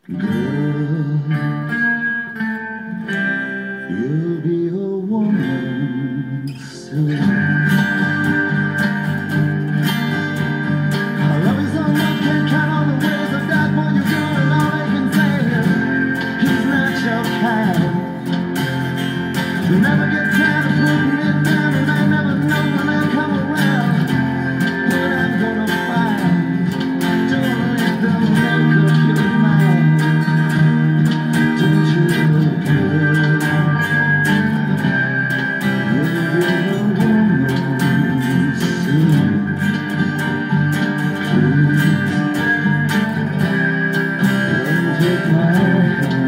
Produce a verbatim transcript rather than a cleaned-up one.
Girl, you'll be a woman soon. I love you so much, can't count all the ways I've died for you, girl, and all they can say is he's not your kind. You never get tired of putting it down, and I never know when I come around what I'm gonna find. Don't let them make up your mind. Don't you look good? You'll be a woman soon. Please, don't take my hand.